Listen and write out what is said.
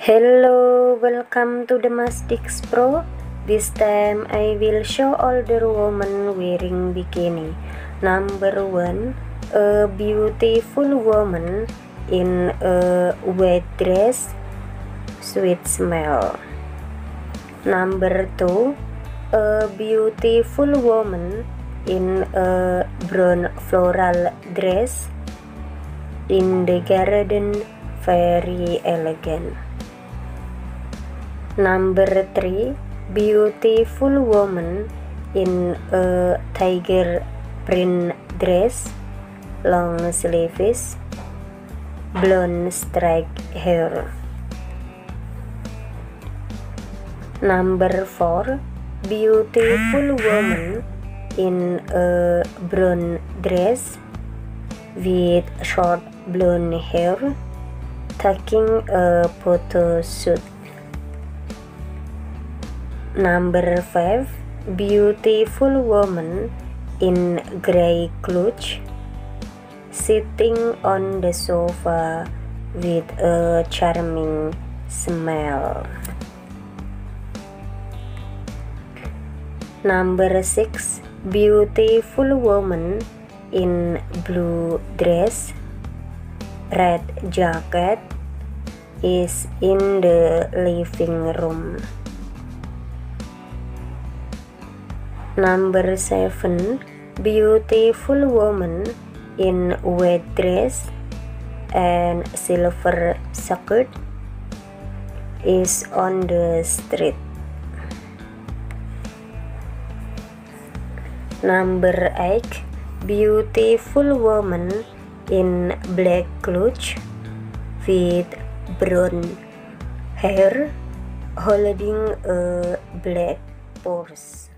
Hello, welcome to the Masdix Pro. This time I will show older woman wearing bikini. Number 1, a beautiful woman in a white dress, sweet smell. Number 2, a beautiful woman in a brown floral dress in the garden, very elegant. Number 3, beautiful woman in a tiger print dress, long sleeves, blonde straight hair. Number 4, beautiful woman in a brown dress with short blonde hair, taking a photo shoot. Number 5, beautiful woman in gray clothes, sitting on the sofa with a charming smile. Number 6, beautiful woman in blue dress, red jacket, is in the living room. Number 7, beautiful woman in white dress and silver skirt is on the street. Number 8, beautiful woman in black clothes with brown hair holding a black purse.